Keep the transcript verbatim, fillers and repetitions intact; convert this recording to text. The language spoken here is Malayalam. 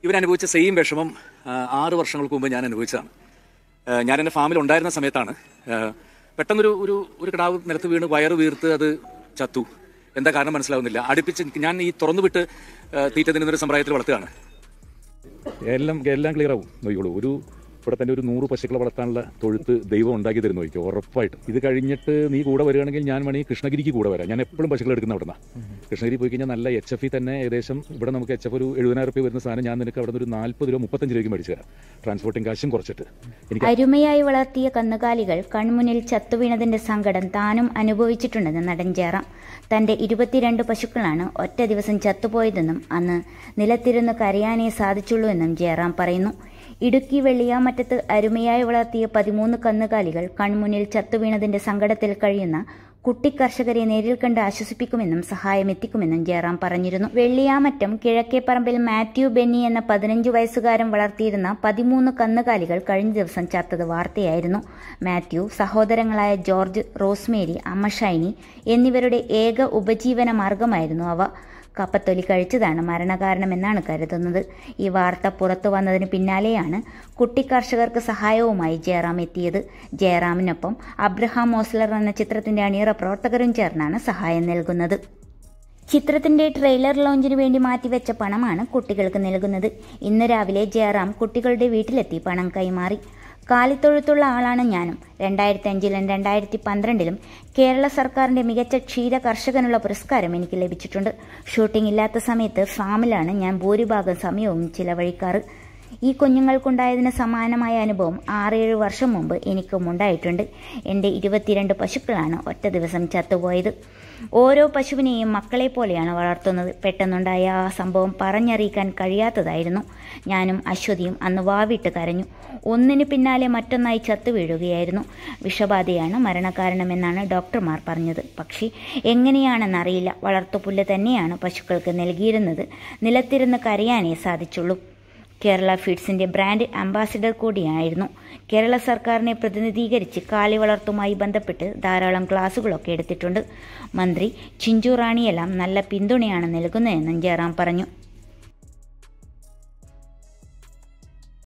ഇവരനുഭവിച്ച സെയിം വിഷമം ആറ് വർഷങ്ങൾക്ക് മുമ്പ് ഞാൻ അനുഭവിച്ചതാണ്. ഞാൻ എൻ്റെ ഫാമിൽ ഉണ്ടായിരുന്ന സമയത്താണ് പെട്ടെന്നൊരു ഒരു ഒരു കിടാവ് നിലത്ത് വീണ് വയറ് വീർത്ത് അത് ചത്തു. എന്താ കാരണം മനസ്സിലാവുന്നില്ല. അടുപ്പിച്ച് ഞാൻ ഈ തുറന്നു വിട്ട് തീറ്റ തിന്നുന്നൊരു സമ്പ്രദായത്തിൽ വളർത്തുകയാണ്. എല്ലാം എല്ലാം ക്ലിയർ ആവും നോക്കിക്കോളൂ. ഒരു ഇവിടെ തന്നെ ഒരു നൂറ് പശുക്കളെ വളർത്താനുള്ള തൊഴുത്ത് ദൈവം ഉണ്ടാക്കി തരുന്നു നോക്കിയോ, ഉറപ്പായിട്ട്. ഇത് കഴിഞ്ഞിട്ട് നീ കൂടെ വരികയാണെങ്കിൽ ഞാൻ വേണമെങ്കിൽ കൃഷ്ണഗിരിക്ക് കൂടെ വരാം. ഞാൻ എപ്പോഴും പശുക്കൾ എടുക്കുന്ന അവിടെ നിന്നാണ്. കൃഷ്ണഗിരി പോയി കഴിഞ്ഞാൽ നല്ല എച്ച് എഫ് തന്നെ ഏകദേശം ഇവിടെ നമുക്ക് എച്ച് എഫ് ഒരു എഴുപതിനായിരം രൂപ വരുന്ന സാധനം ഞാൻ നിനക്ക് അവിടെ നിന്ന് ഒരു നാൽപ്പത് രൂപ മുപ്പത്തഞ്ച് രൂപയ്ക്ക് മേടിച്ചു തരാം. ട്രാൻസ്പോർട്ടിംഗ് കാശും കുറച്ചിട്ട്. അരുമയായി വളർത്തിയ കന്നുകാലികൾ കൺമുന്നിൽ ചത്തുവീണതിന്റെ സങ്കടം താനും അനുഭവിച്ചിട്ടുണ്ടെന്ന് നടൻ ജയറാം. തന്റെ ഇരുപത്തിരണ്ട് പശുക്കളാണ് ഒറ്റ ദിവസം ചത്തുപോയതെന്നും അന്ന് നിലത്തിരുന്ന് കരയാനേ സാധിച്ചുള്ളൂ എന്നും ജയറാം പറയുന്നു. ഇടുക്കി വെള്ളിയാമറ്റത്ത് അരുമയായി വളർത്തിയ പതിമൂന്ന് കന്നുകാലികൾ കൺമുന്നിൽ ചത്തുവീണതിന്റെ സങ്കടത്തിൽ കഴിയുന്ന കുട്ടി കർഷകരെ നേരിൽ കണ്ട് ആശ്വസിപ്പിക്കുമെന്നും സഹായമെത്തിക്കുമെന്നും ജയറാം പറഞ്ഞിരുന്നു. വെള്ളിയാമറ്റം കിഴക്കേപ്പറമ്പിൽ മാത്യു ബെന്നി എന്ന പതിനഞ്ചു വയസ്സുകാരൻ വളർത്തിയിരുന്ന പതിമൂന്ന് കന്നുകാലികൾ കഴിഞ്ഞ ദിവസം ചത്തത് വാർത്തയായിരുന്നു. മാത്യു, സഹോദരങ്ങളായ ജോർജ്, റോസ്മേരി, അമ്മ ഷൈനി എന്നിവരുടെ ഏക ഉപജീവന മാർഗമായിരുന്നു അവ. കപ്പത്തൊലി കഴിച്ചതാണ് മരണകാരണമെന്നാണ് കരുതുന്നത്. ഈ വാർത്ത പുറത്തു വന്നതിന് പിന്നാലെയാണ് കുട്ടി കർഷകർക്ക് സഹായവുമായി ജയറാം എത്തിയത്. ജയറാമിനൊപ്പം അബ്രഹാം മോസ്ലർ എന്ന ചിത്രത്തിന്റെ അണിയറ പ്രവർത്തകരും ചേർന്നാണ് സഹായം നൽകുന്നത്. ചിത്രത്തിന്റെ ട്രെയിലർ ലോഞ്ചിന് വേണ്ടി മാറ്റിവെച്ച പണമാണ് കുട്ടികൾക്ക് നൽകുന്നത്. ഇന്ന് രാവിലെ ജയറാം കുട്ടികളുടെ വീട്ടിലെത്തി പണം കൈമാറി. കാലിത്തൊഴുത്തുള്ള ആളാണ് ഞാനും. രണ്ടായിരത്തി അഞ്ചിലും രണ്ടായിരത്തി പന്ത്രണ്ടിലും കേരള സർക്കാരിന്റെ മികച്ച ക്ഷീര കർഷകനുള്ള പുരസ്കാരം എനിക്ക് ലഭിച്ചിട്ടുണ്ട്. ഷൂട്ടിംഗ് ഇല്ലാത്ത സമയത്ത് ഫാമിലാണ് ഞാൻ ഭൂരിഭാഗം സമയവും ചിലവഴിക്കാറ്. ഈ കുഞ്ഞുങ്ങൾക്കുണ്ടായതിന് സമാനമായ അനുഭവം ആറേഴ് വർഷം മുമ്പ് എനിക്കും ഉണ്ടായിട്ടുണ്ട്. എൻ്റെ ഇരുപത്തിരണ്ട് പശുക്കളാണ് ഒറ്റ ദിവസം ചത്തുപോയത്. ഓരോ പശുവിനെയും മക്കളെ പോലെയാണ് വളർത്തുന്നത്. പെട്ടെന്നുണ്ടായ ആ സംഭവം പറഞ്ഞറിയിക്കാൻ കഴിയാത്തതായിരുന്നു. ഞാനും അശ്വതിയും അന്ന് വാവിട്ട് കരഞ്ഞു. ഒന്നിന് പിന്നാലെ മറ്റൊന്നായി ചത്തു വീഴുകയായിരുന്നു. വിഷബാധയാണ് മരണകാരണമെന്നാണ് ഡോക്ടർമാർ പറഞ്ഞത്. പക്ഷേ എങ്ങനെയാണെന്നറിയില്ല. വളർത്തുപുല്ല് തന്നെയാണ് പശുക്കൾക്ക് നൽകിയിരുന്നത്. നിലത്തിരുന്ന് കരയാനേ സാധിച്ചുള്ളൂ. കേരള ഫീഡ്സിന്റെ ബ്രാൻഡ് അംബാസിഡർ കൂടിയായിരുന്നു. കേരള സർക്കാരിനെ പ്രതിനിധീകരിച്ച് കാളി വളർത്തുമായി ബന്ധപ്പെട്ട് ധാരാളം ക്ലാസുകളൊക്കെ എടുത്തിട്ടുണ്ട്. മന്ത്രി ചിഞ്ചു റാണിയെല്ലാം നല്ല പിന്തുണയാണ് നൽകുന്നതെന്നും ജയറാം പറഞ്ഞു.